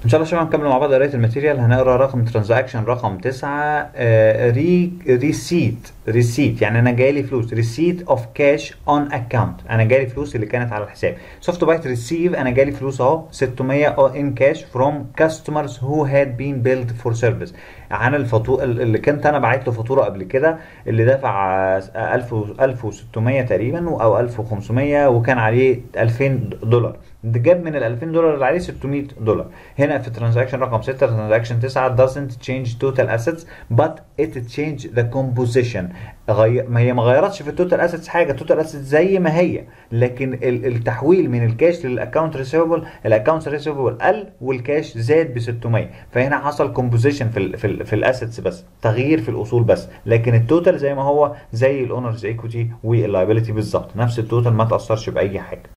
ان شاء الله يا شباب هنكمل مع بعض قرايه الماتيريال. هنقرا رقم ترانزاكشن رقم 9. ريسيت يعني انا جاي لي فلوس. ريسيت اوف كاش اون اكونت، انا جاي لي فلوس اللي كانت على الحساب. سوفت بايت ريسيف، انا جاي لي فلوس اهو 600 ان كاش فروم كاستمرز هو هاد بين بيلد فور سيرفيس، عن الفاتوره اللي كنت انا باعت له فاتوره قبل كده، اللي دفع 1600 تقريبا او 1500 وكان عليه 2000 دولار. ده جاب من ال 2000 دولار اللي عليه 600 دولار. هنا في ترانزاكشن رقم 6 ترانزاكشن 9 doesn't change total assets but it change the composition. ما هي ما غيرتش في التوتال اسيتس حاجه، التوتال اسيتس زي ما هي، لكن التحويل من الكاش للاكونت ريسيفبل، الاكونت ريسيفبل قل والكاش زاد ب 600. فهنا حصل كومبوزيشن في الاسيتس بس، تغيير في الاصول بس، لكن التوتال زي ما هو، زي الاونرز ايكويتي واللايبيلتي بالظبط، نفس التوتال ما تاثرش باي حاجه.